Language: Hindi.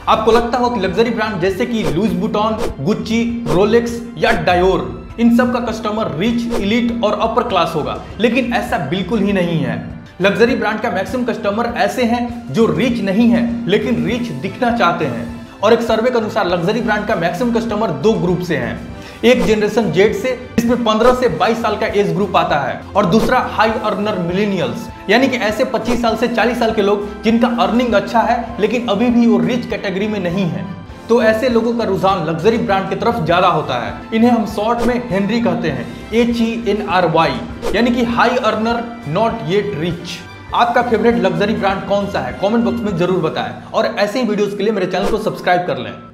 आपको लगता हो कि लग्जरी ब्रांड जैसे कि लुइस वुइटन, गुच्ची, रोलेक्स या डायोर, इन सब का कस्टमर रिच, इलीट और अपर क्लास होगा, लेकिन ऐसा बिल्कुल ही नहीं है। लग्जरी ब्रांड का मैक्सिमम कस्टमर ऐसे हैं जो रिच नहीं है लेकिन रिच दिखना चाहते हैं। और एक सर्वे के अनुसार लग्जरी ब्रांड का मैक्सिमम कस्टमर दो ग्रुप से हैं। एक जनरेशन जेड से, जिसमें 15 से 22 साल का एज ग्रुप आता है, और दूसरा हाई अर्नर मिलेनियल्स, यानी कि ऐसे 25 साल से 40 साल के लोग जिनका अर्निंग अच्छा है लेकिन अभी भी वो रिच कैटेगरी में नहीं है। तो ऐसे लोगों का रुझान लग्जरी ब्रांड की तरफ ज्यादा होता है। इन्हें हम शॉर्ट में हेनरी कहते हैं, HENRY, यानी कि high earner not yet rich. आपका फेवरेट लग्जरी ब्रांड कौन सा है? कमेंट बॉक्स में जरूर बताएं और ऐसे ही वीडियोस के लिए मेरे चैनल को सब्सक्राइब कर लें।